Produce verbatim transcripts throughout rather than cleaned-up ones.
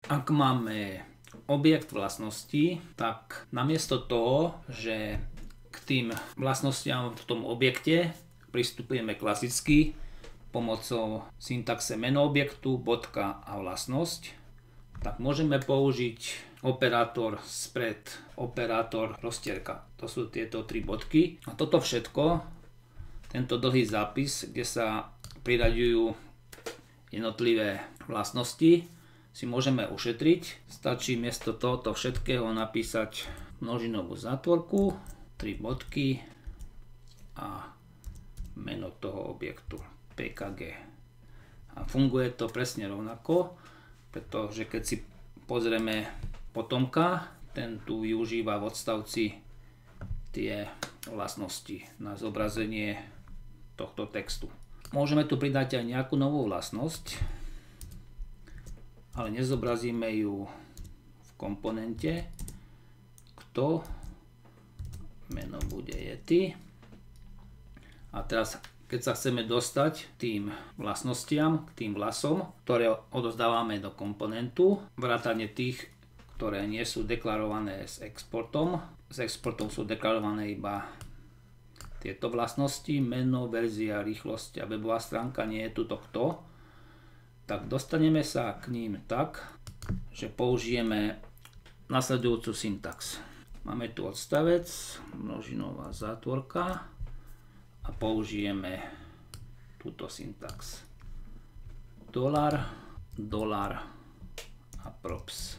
Ak máme objekt vlastností, tak namiesto toho, že k tým vlastnostiam v tom objekte pristupujeme klasicky pomocou syntaxe meno objektu, bodka a vlastnosť, tak môžeme použiť operátor spred, operátor roztierka. To sú tieto tri bodky. A toto všetko, tento dlhý zápis, kde sa priraďujú jednotlivé vlastnosti, si môžeme ušetriť. Stačí miesto tohoto všetkého napísať množinovú zátvorku, tri bodky a meno toho objektu pé ká gé. A funguje to presne rovnako, pretože keď si pozrieme potomka, ten tu využíva v odstavci tie vlastnosti na zobrazenie tohto textu. Môžeme tu pridať aj nejakú novú vlastnosť, ale nezobrazíme ju v komponente. Kto? Meno bude Yeti. A teraz, keď sa chceme dostať tým vlastnostiam, k tým vlasom, ktoré odozdávame do komponentu, vrátane tých, ktoré nie sú deklarované s exportom. S exportom sú deklarované iba tieto vlastnosti, meno, verzia, rýchlosť a webová stránka, nie je tu to kto. Tak dostaneme sa k ním tak, že použijeme nasledujúcu syntax. Máme tu odstavec, množinová zátvorka a použijeme túto syntax. Dolar, dolar a props.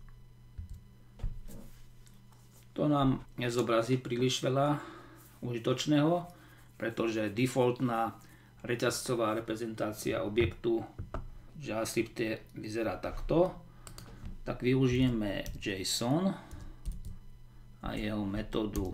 To nám nezobrazí príliš veľa užitočného, pretože defaultná reťazcová reprezentácia objektu v JavaScripte vyzerá takto. Tak využijeme JSON a jeho metódu,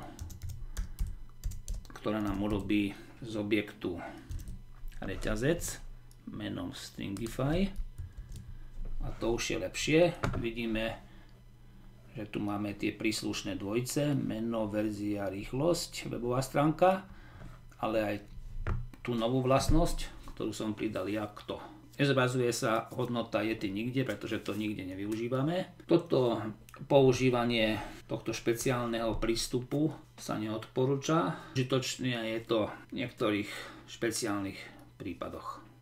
ktorá nám urobí z objektu reťazec menom stringify. A to už je lepšie. Vidíme, že tu máme tie príslušné dvojice, meno, verzia, rýchlosť, webová stránka, ale aj tú novú vlastnosť, ktorú som pridal ja, kto. Nezobrazuje sa hodnota Yeti nikde, pretože to nikde nevyužívame. Toto používanie tohto špeciálneho prístupu sa neodporúča. Užitočné je to v niektorých špeciálnych prípadoch.